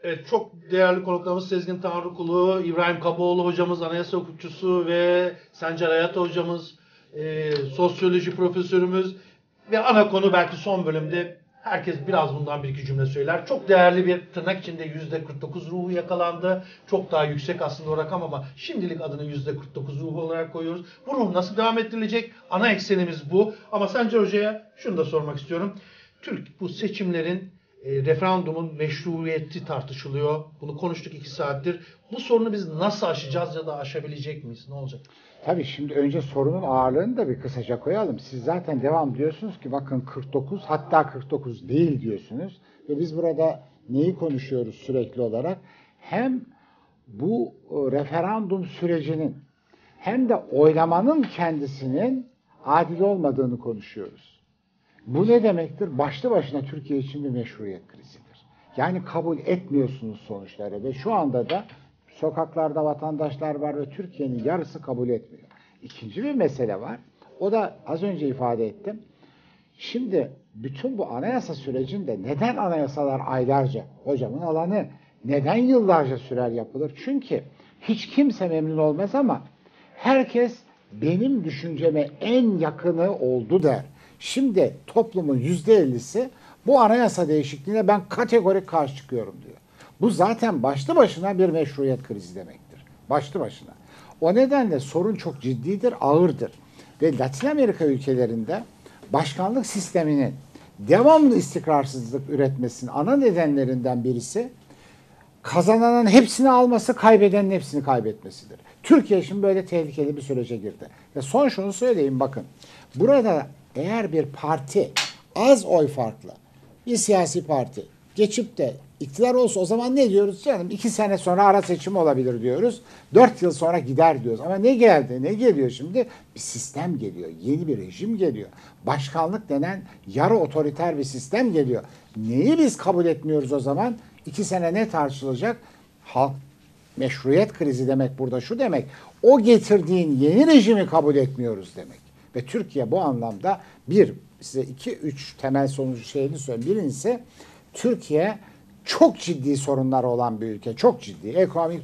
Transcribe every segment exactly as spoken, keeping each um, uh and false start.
Evet, çok değerli konuklarımız Sezgin Tanrıkulu, İbrahim Kaboğlu hocamız, anayasa hukukçusu ve Sencer Hayat hocamız, e, sosyoloji profesörümüz ve ana konu belki son bölümde herkes biraz bundan bir iki cümle söyler. Çok değerli bir tırnak içinde yüzde kırk dokuz ruhu yakalandı. Çok daha yüksek aslında o rakam ama şimdilik adını yüzde kırk dokuz ruhu olarak koyuyoruz. Bu ruh nasıl devam ettirilecek? Ana eksenimiz bu. Ama Sencer Hoca'ya şunu da sormak istiyorum. Türk bu seçimlerin e, referandumun meşruiyeti tartışılıyor. Bunu konuştuk iki saattir. Bu sorunu biz nasıl aşacağız ya da aşabilecek miyiz? Ne olacak? Tabii şimdi önce sorunun ağırlığını da bir kısaca koyalım. Siz zaten devam diyorsunuz ki bakın kırk dokuz, hatta kırk dokuz değil diyorsunuz. Ve biz burada neyi konuşuyoruz sürekli olarak? Hem bu referandum sürecinin hem de oylamanın kendisinin adil olmadığını konuşuyoruz. Bu ne demektir? Başlı başına Türkiye için bir meşruiyet krizidir. Yani kabul etmiyorsunuz sonuçları ve şu anda da sokaklarda vatandaşlar var ve Türkiye'nin yarısı kabul etmiyor. İkinci bir mesele var. O da az önce ifade ettim. Şimdi bütün bu anayasa sürecinde neden anayasalar aylarca, hocamın alanı, neden yıllarca sürer yapılır? Çünkü hiç kimse memnun olmaz ama herkes benim düşünceme en yakını oldu der. Şimdi toplumun yüzde ellisi bu anayasa değişikliğine ben kategorik karşı çıkıyorum diyor. Bu zaten başlı başına bir meşruiyet krizi demektir. Başlı başına. O nedenle sorun çok ciddidir, ağırdır. Ve Latin Amerika ülkelerinde başkanlık sisteminin devamlı istikrarsızlık üretmesinin ana nedenlerinden birisi kazananın hepsini alması, kaybedenin hepsini kaybetmesidir. Türkiye şimdi böyle tehlikeli bir sürece girdi. Ve son şunu söyleyeyim bakın. Burada eğer bir parti az oy farklı bir siyasi parti geçip de iktidar olsa o zaman ne diyoruz canım? İki sene sonra ara seçim olabilir diyoruz. Dört yıl sonra gider diyoruz. Ama ne geldi? Ne geliyor şimdi? Bir sistem geliyor. Yeni bir rejim geliyor. Başkanlık denen yarı otoriter bir sistem geliyor. Neyi biz kabul etmiyoruz o zaman? İki sene ne tartışılacak? Halk meşruiyet krizi demek burada şu demek. O getirdiğin yeni rejimi kabul etmiyoruz demek. Ve Türkiye bu anlamda bir, size iki, üç temel sonucu şeyini söyleyeyim. Birincisi Türkiye çok ciddi sorunları olan bir ülke. Çok ciddi. Ekonomik,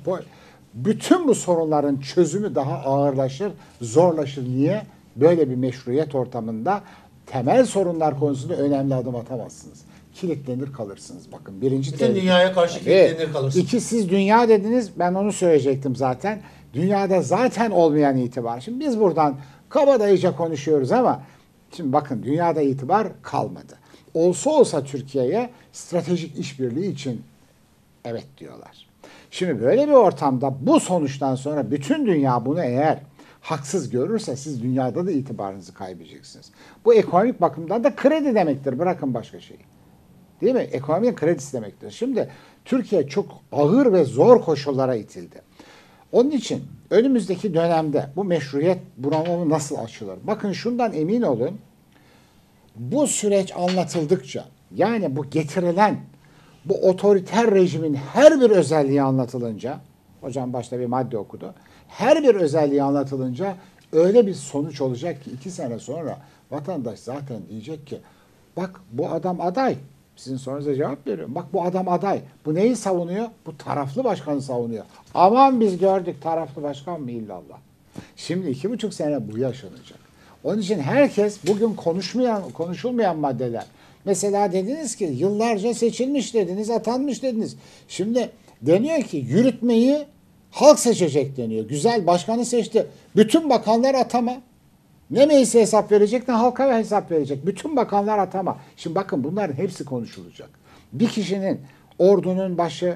bütün bu sorunların çözümü daha ağırlaşır, zorlaşır. Niye? Böyle bir meşruiyet ortamında temel sorunlar konusunda önemli adım atamazsınız. Kilitlenir kalırsınız. Bakın birinci Bütün dünyaya karşı kilitlenir kalırsınız. İki, siz dünya dediniz. Ben onu söyleyecektim zaten. Dünyada zaten olmayan itibar. Şimdi biz buradan kabadayıca konuşuyoruz ama şimdi bakın dünyada itibar kalmadı. Olsa olsa Türkiye'ye stratejik işbirliği için evet diyorlar. Şimdi böyle bir ortamda bu sonuçtan sonra bütün dünya bunu eğer haksız görürse siz dünyada da itibarınızı kaybedeceksiniz. Bu ekonomik bakımdan da kredi demektir. Bırakın başka şeyi. Değil mi? Ekonominin kredisi demektir. Şimdi Türkiye çok ağır ve zor koşullara itildi. Onun için önümüzdeki dönemde bu meşruiyet bunalımı nasıl aşılır? Bakın şundan emin olun. Bu süreç anlatıldıkça yani bu getirilen bu otoriter rejimin her bir özelliği anlatılınca, hocam başta bir madde okudu. Her bir özelliği anlatılınca öyle bir sonuç olacak ki iki sene sonra vatandaş zaten diyecek ki bak bu adam aday. Sizin sorunuza cevap veriyorum. Bak bu adam aday. Bu neyi savunuyor? Bu taraflı başkanı savunuyor. Aman biz gördük taraflı başkan mı illallah. Şimdi iki buçuk sene bu yaşanacak. Onun için herkes bugün konuşmayan, konuşulmayan maddeler. Mesela dediniz ki yıllarca seçilmiş dediniz, atanmış dediniz. Şimdi deniyor ki yürütmeyi halk seçecek deniyor. Güzel başkanı seçti. Bütün bakanlar atama. Ne meclise hesap verecek ne halka hesap verecek. Bütün bakanlar atama. Şimdi bakın bunların hepsi konuşulacak. Bir kişinin ordunun başı,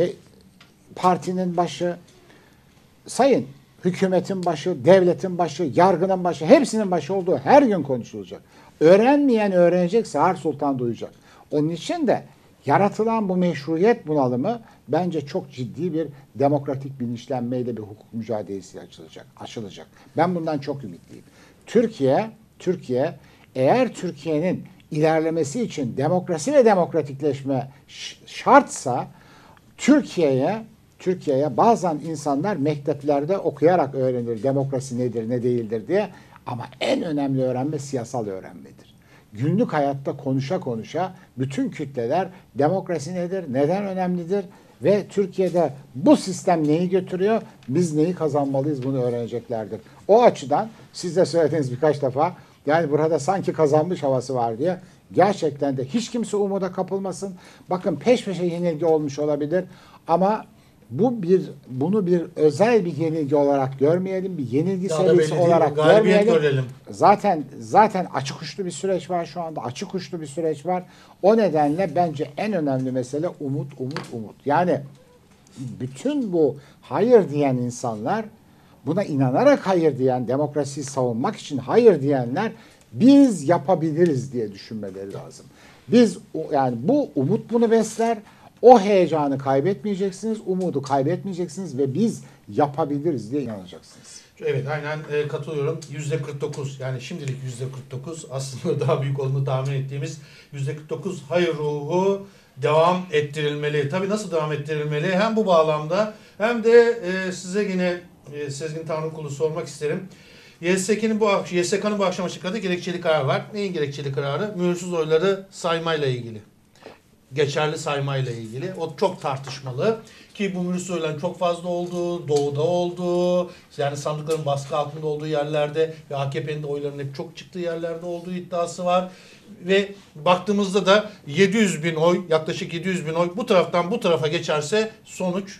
partinin başı, sayın hükümetin başı, devletin başı, yargının başı, hepsinin başı olduğu her gün konuşulacak. Öğrenmeyen öğrenecek, Sağır Sultan duyacak. Onun için de yaratılan bu meşruiyet bunalımı bence çok ciddi bir demokratik bilinçlenmeyle bir hukuk mücadelesi açılacak, aşılacak. Ben bundan çok ümitliyim. Türkiye, Türkiye eğer Türkiye'nin ilerlemesi için demokrasi ve demokratikleşme şartsa Türkiye'ye Türkiye'ye bazen insanlar mekteplerde okuyarak öğrenir demokrasi nedir ne değildir diye ama en önemli öğrenme siyasal öğrenmedir. Günlük hayatta konuşa konuşa bütün kütleler demokrasi nedir, neden önemlidir, Ve Türkiye'de bu sistem neyi götürüyor, biz neyi kazanmalıyız bunu öğreneceklerdir. O açıdan siz de söylediğiniz birkaç defa yani burada sanki kazanmış havası var diye gerçekten de hiç kimse umuda kapılmasın. Bakın peş peşe yenilgi olmuş olabilir ama bu bir bunu bir özel bir yenilgi olarak görmeyelim, bir yenilgi Daha da serisi belli değil, olarak galibiyet görmeyelim. görelim. Zaten zaten açık uçlu bir süreç var şu anda. Açık uçlu bir süreç var. O nedenle bence en önemli mesele umut, umut, umut. Yani bütün bu hayır diyen insanlar, buna inanarak hayır diyen, demokrasiyi savunmak için hayır diyenler biz yapabiliriz diye düşünmeleri lazım. Biz yani bu umut bunu besler. O heyecanı kaybetmeyeceksiniz, umudu kaybetmeyeceksiniz ve biz yapabiliriz diye inanacaksınız. Evet, aynen e, katılıyorum. yüzde kırk dokuz yani şimdilik yüzde kırk dokuz aslında daha büyük olduğunu tahmin ettiğimiz yüzde kırk dokuz hayır ruhu devam ettirilmeli. Tabii nasıl devam ettirilmeli? Hem bu bağlamda hem de e, size yine e, Sezgin Tanrıkulu sormak isterim. Y S K'nin bu, Y S K'nın bu akşam açıkladığı gerekçeli karar var. Neyin gerekçeli kararı? Mühürsüz oyları saymayla ilgili. Geçerli saymayla ilgili. O çok tartışmalı. Ki bu mühürsüz oyların çok fazla olduğu, doğuda olduğu, yani sandıkların baskı altında olduğu yerlerde ve A K P'nin de oylarının hep çok çıktığı yerlerde olduğu iddiası var. Ve baktığımızda da yedi yüz bin oy, yaklaşık yedi yüz bin oy bu taraftan bu tarafa geçerse sonuç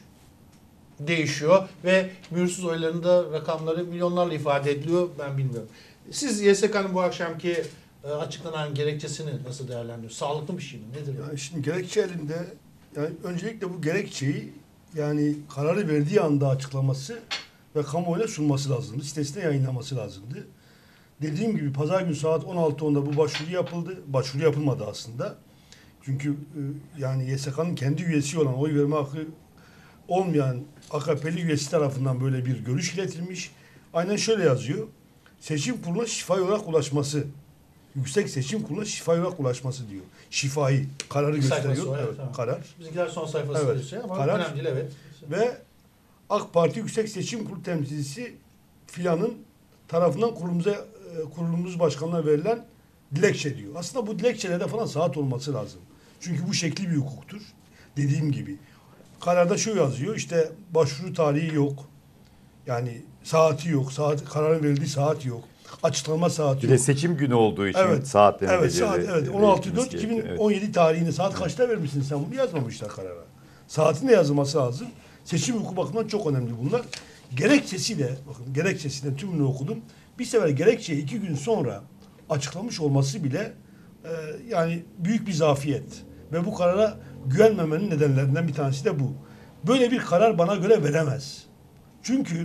değişiyor. Ve mühürsüz oyların da rakamları milyonlarla ifade ediliyor. Ben bilmiyorum. Siz Y S K'nın bu akşamki açıklanan gerekçesini nasıl değerlendiriyorsunuz? Sağlıklı bir şey mi? Nedir? Yani şimdi gerekçe elinde, yani öncelikle bu gerekçeyi yani kararı verdiği anda açıklaması ve kamuoyuna sunması lazımdı. Sitesinde yayınlaması lazımdı. Dediğim gibi pazar günü saat on altı onda bu başvuru yapıldı. Başvuru yapılmadı aslında. Çünkü yani Y S K'nın kendi üyesi olan, oy verme hakkı olmayan A K P'li üyesi tarafından böyle bir görüş iletilmiş. Aynen şöyle yazıyor. Seçim kuruluna şifai olarak ulaşması. Yüksek Seçim Kurulu'na şifai olarak ulaşması diyor. Şifai kararı Bir gösteriyor. sayfası var, Evet, evet, tamam. karar. Bizimkiler son sayfası Evet, evet. Ama karar. önemli değil, evet. Ve AK Parti Yüksek Seçim Kurulu temsilcisi filanın tarafından kurulumuza, kurulumuz başkanına verilen dilekçe diyor. Aslında bu dilekçelerde falan saat olması lazım. Çünkü bu şekli bir hukuktur. Dediğim gibi. Kararda şu yazıyor, işte başvuru tarihi yok. Yani saati yok. Saat, kararın verildiği saat yok. Açıklama saati Bir de yok. seçim günü olduğu için Evet. saatlerini Evet, saat, evet. on altı dört iki bin on yedi tarihini saat kaçta vermişsin sen bunu yazmamışlar karara. Saatin de yazılması lazım. Seçim hukuku bakımından çok önemli bunlar. Gerekçesiyle, bakın gerekçesiyle tümünü okudum. Bir sefer gerekçeyi iki gün sonra açıklamış olması bile e, yani büyük bir zafiyet. Ve bu karara güvenmemenin nedenlerinden bir tanesi de bu. Böyle bir karar bana göre veremez. Çünkü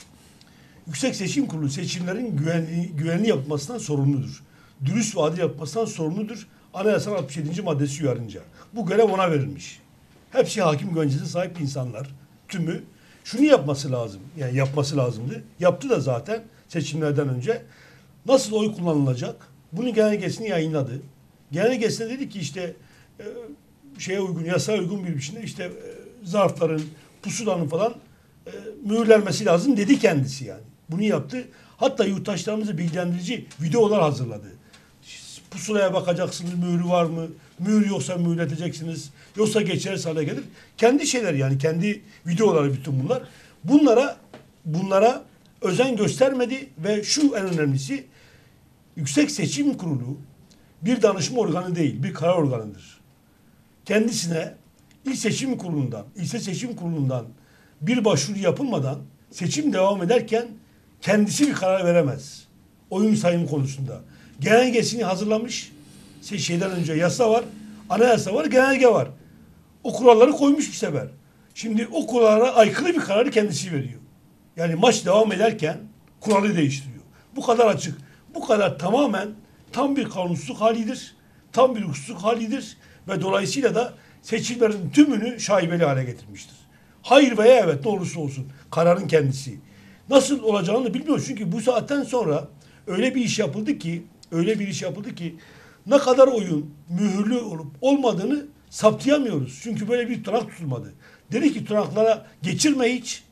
Yüksek Seçim Kurulu seçimlerin güvenli, güvenli yapılmasından sorumludur. Dürüst ve adil yapılmasından sorumludur. Anayasanın altmış yedinci maddesi uyarınca. Bu görev ona verilmiş. Hepsi hakim güvencesine sahip insanlar. Tümü şunu yapması lazım. Yani yapması lazımdı. Yaptı da zaten seçimlerden önce. Nasıl oy kullanılacak? Bunun genelgesini yayınladı. Genelgesinde dedi ki işte e, şeye uygun, yasaya uygun bir biçimde işte e, zarfların, pusulanın falan e, mühürlenmesi lazım dedi kendisi yani. Bunu yaptı. Hatta yurttaşlarımızı bilgilendirici videolar hazırladı. Pusulaya bakacaksınız, mühürü var mı? Mühür yoksa mühürleteceksiniz. Yoksa geçersiz hale gelir. Kendi şeyler yani, kendi videoları bütün bunlar. Bunlara bunlara özen göstermedi ve şu en önemlisi, Yüksek Seçim Kurulu bir danışma organı değil, bir karar organıdır. Kendisine İl Seçim Kurulu'ndan, İlçe Seçim Kurulu'ndan bir başvuru yapılmadan seçim devam ederken kendisi bir karar veremez. Oyun sayımı konusunda. Genelgesini hazırlamış. Şeyden önce yasa var, anayasa var, genelge var. O kuralları koymuş bir sefer. Şimdi o kurallara aykırı bir kararı kendisi veriyor. Yani maç devam ederken kuralı değiştiriyor. Bu kadar açık. Bu kadar tamamen tam bir kanunsuzluk halidir. Tam bir hukuksuzluk halidir. Ve dolayısıyla da seçimlerin tümünü şaibeli hale getirmiştir. Hayır veya evet ne olursa olsun kararın kendisi. Nasıl olacağını bilmiyoruz. Çünkü bu saatten sonra öyle bir iş yapıldı ki öyle bir iş yapıldı ki ne kadar oyun mühürlü olup olmadığını saptayamıyoruz. Çünkü böyle bir tutanak tutulmadı. Dedi ki tutanaklara geçirme hiç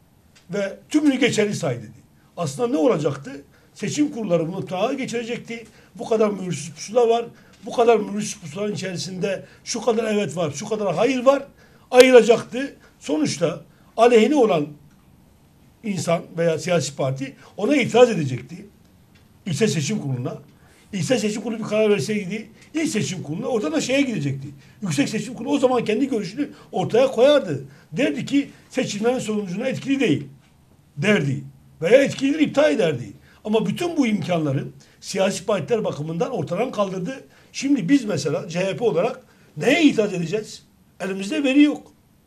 ve tümünü geçerli say dedi. Aslında ne olacaktı? Seçim kurulları bunu tutanağa geçirecekti. Bu kadar mühürsüz pusula var. Bu kadar mühürsüz pusulanın içerisinde şu kadar evet var, şu kadar hayır var. ayıracaktı. Sonuçta aleyhine olan insan veya siyasi parti ona itiraz edecekti. İlçe Seçim Kurulu'na. İlçe Seçim Kurulu bir karar verseydi İl Seçim Kurulu'na, orada da şeye gidecekti. Yüksek Seçim Kurulu o zaman kendi görüşünü ortaya koyardı. Derdi ki seçimlerin sonucuna etkili değil derdi. Veya etkilidir iptal ederdi. Ama bütün bu imkanları siyasi partiler bakımından ortadan kaldırdı. Şimdi biz mesela C H P olarak neye itiraz edeceğiz? Elimizde veri yok.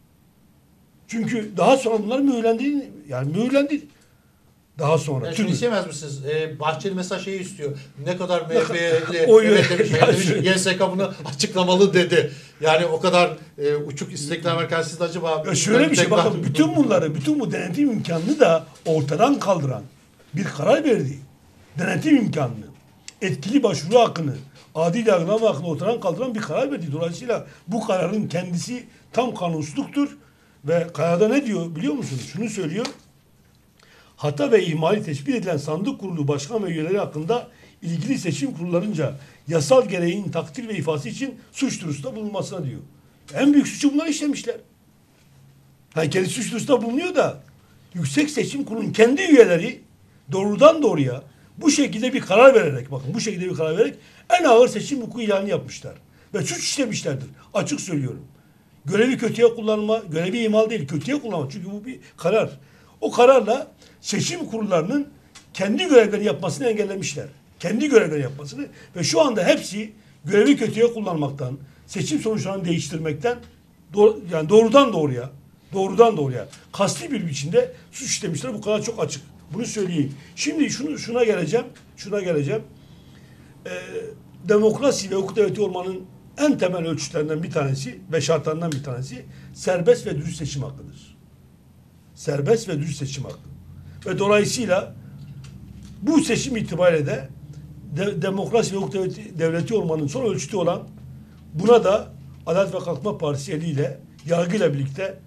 Çünkü daha sonra bunlar mühürlendi. Yani mühürlendi. Daha sonra. Yani şunu istemez misiniz? Ee, Bahçeli mesela şeyi istiyor. Ne kadar M H P'ye Oy- evet demiş, Ya evet demiş, şu- Y S K bunu açıklamalı dedi. Yani o kadar e, uçuk istekler varken siz de acaba... Ya şöyle bir şey tekrar- bakın, bütün bunları, bütün bu denetim imkanını da ortadan kaldıran bir karar verdi. Denetim imkanını, etkili başvuru hakkını, adil yargılama hakkını ortadan kaldıran bir karar verdi. Dolayısıyla bu kararın kendisi tam kanunsuzluktur. Ve kararda ne diyor biliyor musunuz? Şunu söylüyor. Hata ve ihmali tespit edilen sandık kurulu başkan ve üyeleri hakkında ilgili seçim kurullarınca yasal gereğin takdir ve ifadesi için suç duyurusunda bulunmasına diyor. En büyük suçu bunlar işlemişler. Yani kendi suç duyurusunda bulunuyor da Yüksek Seçim Kurulu'nun kendi üyeleri doğrudan doğruya bu şekilde bir karar vererek, bakın bu şekilde bir karar vererek en ağır seçim hukuku ilanı yapmışlar. Ve suç işlemişlerdir. Açık söylüyorum. Görevi kötüye kullanma, görevi ihmal değil, kötüye kullanma. Çünkü bu bir karar. O kararla seçim kurullarının kendi görevlerini yapmasını engellemişler. Kendi görevlerini yapmasını ve şu anda hepsi görevi kötüye kullanmaktan, seçim sonuçlarını değiştirmekten doğ- yani doğrudan doğruya, doğrudan doğruya kasti bir biçimde suç işlemişler. Bu kadar çok açık. Bunu söyleyeyim. Şimdi şunu şuna geleceğim. Şuna geleceğim. Ee, demokrasi ve hukuk devleti olmanın en temel ölçütlerinden bir tanesi ve şartlarından bir tanesi serbest ve dürüst seçim hakkıdır. Serbest ve dürüst seçim hakkı. Ve dolayısıyla bu seçim itibariyle de, de demokrasi ve hukuk devleti, devleti olmanın son ölçütü olan buna da Adalet ve Kalkınma Partisi eliyle yargıyla birlikte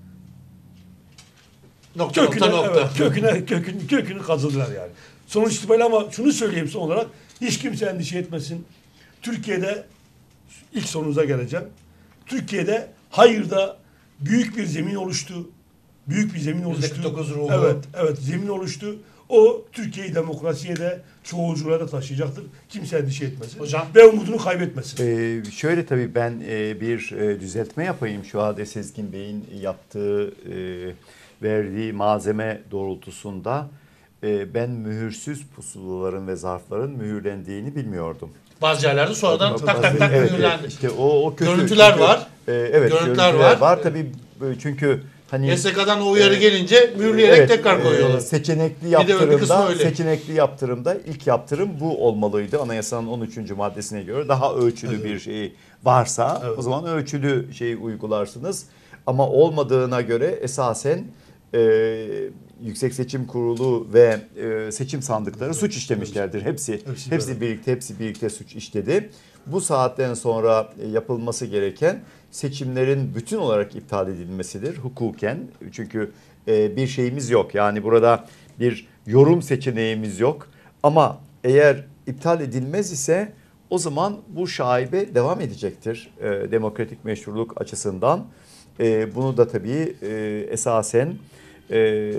Nokta, köküne, nokta, nokta. evet, köküne, kökünü, kökünü kazıdılar yani. Sonuç itibariyle ama şunu söyleyeyim son olarak hiç kimse endişe etmesin. Türkiye'de ilk sorunuza geleceğim. Türkiye'de hayırda büyük bir zemin oluştu. Büyük bir zemin oluştu. yüzde kırk dokuz ruhu. Evet, evet zemin oluştu. O Türkiye'yi demokrasiye de çoğulculuğa da taşıyacaktır. Kimse endişe etmesin. Hocam. Ve umudunu kaybetmesin. Ee, şöyle tabii ben e, bir e, düzeltme yapayım. Şu anda Sezgin Bey'in yaptığı, e, verdiği malzeme doğrultusunda e, ben mühürsüz pusulaların ve zarfların mühürlendiğini bilmiyordum. Bazı yerlerde sonradan Tabii, tak tabii. tak tak Evet, mühürlendi. evet. İşte o, o kötü. Görüntüler Çünkü, var. e, evet, Görüntüler görüntüler, var. var. Tabii e, çünkü hani Y S K'dan o uyarı e, gelince mühürleyerek evet, tekrar koyuyorlar. e, seçenekli de öbür kısmı yaptırımda, öyle. seçenekli yaptırımda ilk yaptırım bu olmalıydı. Anayasanın on üçüncü maddesine göre daha ölçülü Evet. bir şey varsa Evet. o zaman ölçülü şeyi uygularsınız. Ama olmadığına göre esasen e, Yüksek Seçim Kurulu ve e, seçim sandıkları suç işlemişlerdir. Hepsi Hepsi hepsi beraber. birlikte hepsi birlikte suç işledi. Bu saatten sonra e, yapılması gereken seçimlerin bütün olarak iptal edilmesidir hukuken. Çünkü e, bir şeyimiz yok. Yani burada bir yorum seçeneğimiz yok. Ama eğer iptal edilmez ise o zaman bu şaibe devam edecektir e, demokratik meşruluk açısından. E, bunu da tabii e, esasen e,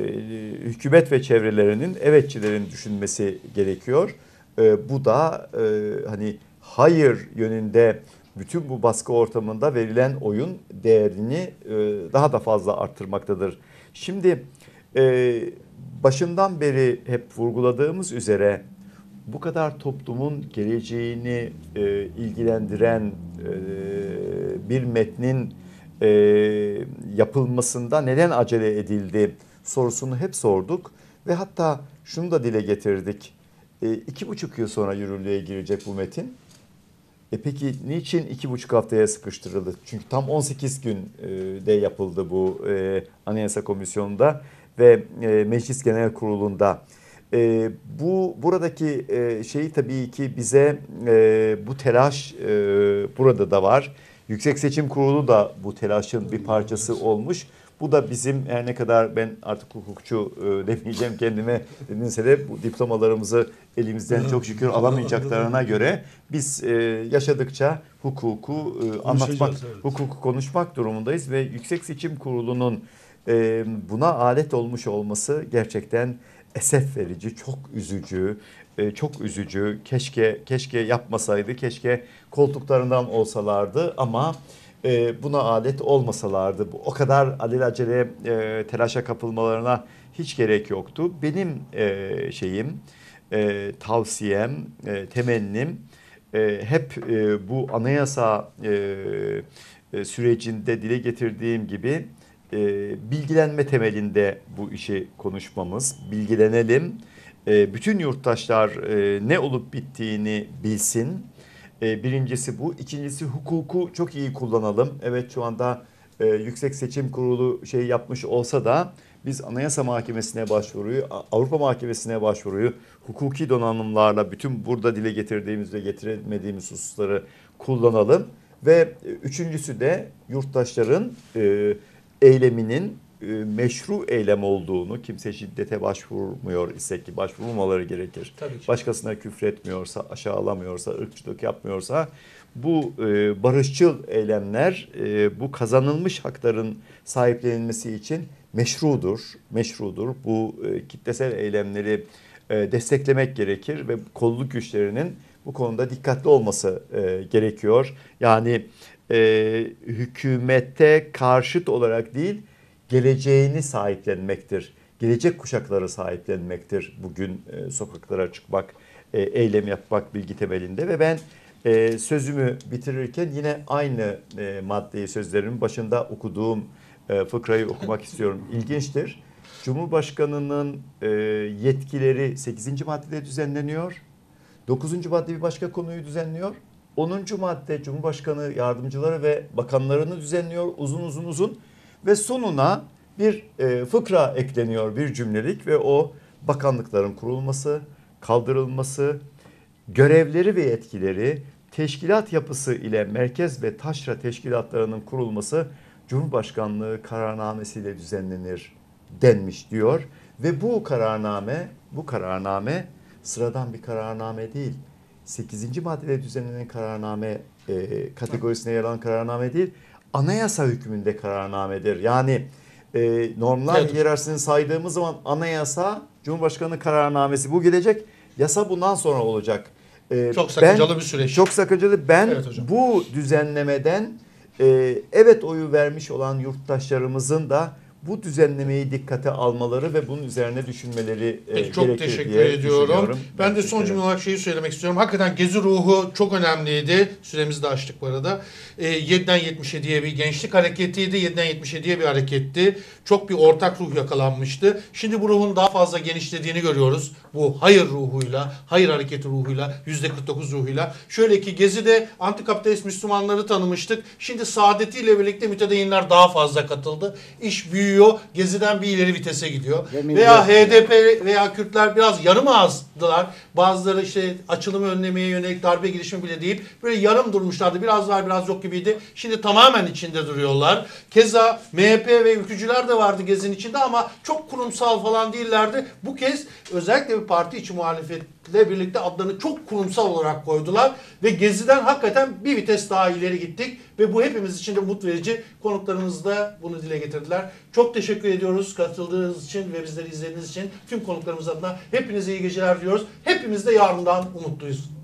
hükümet ve çevrelerinin, evetçilerin düşünmesi gerekiyor. E, bu da e, hani hayır yönünde bütün bu baskı ortamında verilen oyun değerini e, daha da fazla arttırmaktadır. Şimdi e, başından beri hep vurguladığımız üzere bu kadar toplumun geleceğini e, ilgilendiren e, bir metnin e, yapılmasında neden acele edildi sorusunu hep sorduk ve hatta şunu da dile getirdik. E, iki buçuk yıl sonra yürürlüğe girecek bu metin. E peki niçin iki buçuk haftaya sıkıştırıldı? Çünkü tam on sekiz günde yapıldı bu e, Anayasa Komisyonu'nda ve e, Meclis Genel Kurulu'nda. E, bu buradaki e, şeyi tabii ki bize e, bu telaş e, burada da var. Yüksek Seçim Kurulu da bu telaşın bir parçası olmuş. Bu da bizim her ne kadar ben artık hukukçu e, demeyeceğim kendime dedinse de bu diplomalarımızı elimizden çok şükür alamayacaklarına göre biz e, yaşadıkça hukuku e, anlatmak, evet. hukuku konuşmak durumundayız ve Yüksek Seçim Kurulu'nun e, buna alet olmuş olması gerçekten esef verici, çok üzücü, e, çok üzücü. Keşke keşke yapmasaydı, keşke koltuklarından olsalardı ama e, buna alet olmasalardı. Bu o kadar alelacele e, telaşa kapılmalarına hiç gerek yoktu. Benim e, şeyim, e, tavsiyem, e, temennim e, hep e, bu anayasa e, e, sürecinde dile getirdiğim gibi e, bilgilenme temelinde bu işi konuşmamız. Bilgilenelim. E, bütün yurttaşlar e, ne olup bittiğini bilsin. E, birincisi bu. İkincisi hukuku çok iyi kullanalım. Evet şu anda e, Yüksek Seçim Kurulu şey yapmış olsa da biz Anayasa Mahkemesi'ne başvuruyu, Avrupa Mahkemesi'ne başvuruyu hukuki donanımlarla bütün burada dile getirdiğimiz ve getiremediğimiz hususları kullanalım. Ve üçüncüsü de yurttaşların e, eyleminin e, meşru eylem olduğunu, kimse şiddete başvurmuyor ise ki başvurmamaları gerekir. Başkasına küfretmiyorsa, aşağılamıyorsa, ırkçılık yapmıyorsa bu e, barışçıl eylemler e, bu kazanılmış hakların sahiplenilmesi için meşrudur. Meşrudur. Bu e, kitlesel eylemleri e, desteklemek gerekir ve kolluk güçlerinin bu konuda dikkatli olması e, gerekiyor. Yani e, hükümete karşıt olarak değil, geleceğini sahiplenmektir. Gelecek kuşakları sahiplenmektir. Bugün e, sokaklara çıkmak, e, eylem yapmak bilgi temelinde ve ben e, sözümü bitirirken yine aynı e, maddeyi sözlerimin başında okuduğum e, fıkrayı okumak istiyorum. İlginçtir. Cumhurbaşkanının e, yetkileri sekizinci maddede düzenleniyor. dokuzuncu madde bir başka konuyu düzenliyor. onuncu madde Cumhurbaşkanı yardımcıları ve bakanlarını düzenliyor uzun uzun uzun. Ve sonuna bir e, fıkra ekleniyor, bir cümlelik ve o bakanlıkların kurulması, kaldırılması, görevleri ve yetkileri teşkilat yapısı ile merkez ve taşra teşkilatlarının kurulması Cumhurbaşkanlığı kararnamesiyle düzenlenir denmiş diyor. Ve bu kararname, bu kararname sıradan bir kararname değil. sekizinci maddede düzenlenen kararname e, kategorisine yer alan kararname değil. Anayasa hükmünde kararnamedir. Yani e, normlar evet. hiyerarşisini saydığımız zaman anayasa, Cumhurbaşkanı kararnamesi bu gelecek. Yasa bundan sonra olacak. E, çok sakıncalı ben, bir süreç. Çok sakıncalı. Ben evet bu düzenlemeden e, evet oyu vermiş olan yurttaşlarımızın da bu düzenlemeyi dikkate almaları ve bunun üzerine düşünmeleri e, Peki, çok gerekir teşekkür diye ediyorum. Ben, ben de son ederim. cümle olarak şeyi söylemek istiyorum. Hakikaten gezi ruhu çok önemliydi. Süremizi de açtık bu arada. E, yediden yetmiş yediye bir gençlik hareketiydi. yediden yetmiş yediye bir hareketti. Çok bir ortak ruh yakalanmıştı. Şimdi bu ruhun daha fazla genişlediğini görüyoruz. Bu hayır ruhuyla, hayır hareketi ruhuyla, yüzde kırk dokuz ruhuyla. Şöyle ki Gezi'de antikapitalist Müslümanları tanımıştık. Şimdi saadetiyle birlikte mütedeyinler daha fazla katıldı. İş büyüyor. Gezi'den bir ileri vitese gidiyor. Veya H D P veya Kürtler biraz yarım ağızdılar. Bazıları işte açılımı önlemeye yönelik darbe girişimi bile deyip böyle yarım durmuşlardı. Biraz var biraz yok gibiydi. Şimdi tamamen içinde duruyorlar. Keza M H P ve ülkücüler de vardı Gezi'nin içinde ama çok kurumsal falan değillerdi. Bu kez özellikle bir parti içi muhalefetle birlikte adlarını çok kurumsal olarak koydular. Ve Gezi'den hakikaten bir vites daha ileri gittik. Ve bu hepimiz için de umut verici. Konuklarımız da bunu dile getirdiler. Çok teşekkür ediyoruz katıldığınız için ve bizleri izlediğiniz için. Tüm konuklarımız adına hepinize iyi geceler diyoruz. Hepimiz de yarından umutluyuz.